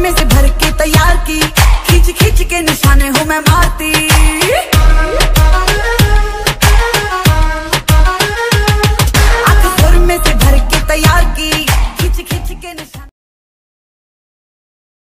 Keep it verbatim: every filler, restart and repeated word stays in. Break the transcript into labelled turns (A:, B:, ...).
A: में से भर के तैयार की, खींच खींच के निशाने हूँ मैं मारती।